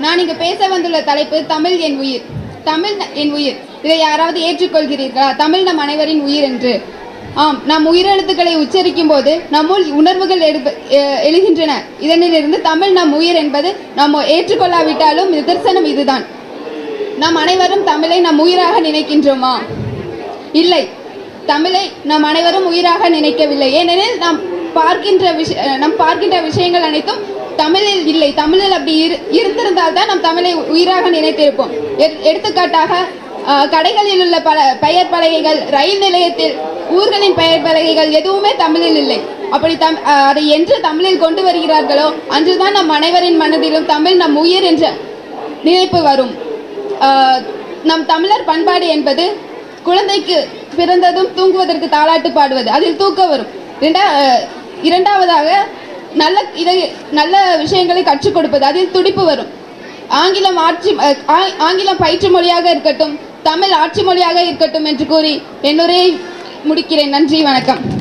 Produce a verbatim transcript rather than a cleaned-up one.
நான் இங்கு பேச வந்துள்ள தலைப்பு தமிழ் என் உயிர். தமிழ் என் உயிர். இதை யாராவது ஏற்றுக்கொள்கிறீர்களா? தமிழ் நம் அனைவரின் உயிர் என்று. ஆம், நாம் உயிரெழுத்துக்களை உச்சரிக்கும் போது நம்முள் உணர்வுகள் எழுகின்றன. இதனிலிருந்து தமிழ் நம் உயிர் என்பது நாம் ஏற்றுக்கொள்ளாவிட்டாலும் நிதர்சனம் இதுதான். நாம் அனைவரும் தமிழை நம் உயிராக நினைக்கின்றோமா? இல்லை, தமிழை நாம் அனைவரும் உயிராக நினைக்கவில்லை. ஏனெனில் நாம் பார்க்கின்ற விஷய நாம் பார்க்கின்ற விஷயங்கள் அனைத்தும் தமிழில் இல்லை. தமிழில் அப்படி இருந்திருந்தால் தான் நாம் தமிழை உயிராக நினைத்திருப்போம். எடுத்துக்காட்டாக கடைகளில் உள்ள பல பெயர் பலகைகள், ரயில் நிலையத்தில் ஊர்களின் பெயர் பலகைகள் எதுவுமே தமிழில் இல்லை. அப்படி தம் அதை என்று தமிழில் கொண்டு வருகிறார்களோ அன்றுதான் நம் அனைவரின் மனதிலும் தமிழ் நம் உயிர் என்ற நினைப்பு வரும். நம் தமிழர் பண்பாடு என்பது குழந்தைக்கு பிறந்ததும் தூங்குவதற்கு தாலாட்டு பாடுவது, அதில் தூக்கம் வரும். இரண்டா இரண்டாவதாக நல்ல இதை நல்ல விஷயங்களை கற்றுக் கொடுப்பது, அதில் துடிப்பு வரும். ஆங்கிலம் ஆட்சி ஆங்கிலம் பயிற்று மொழியாக இருக்கட்டும், தமிழ் ஆட்சி மொழியாக இருக்கட்டும் என்று கூறி என்னுரையை முடிக்கிறேன். நன்றி, வணக்கம்.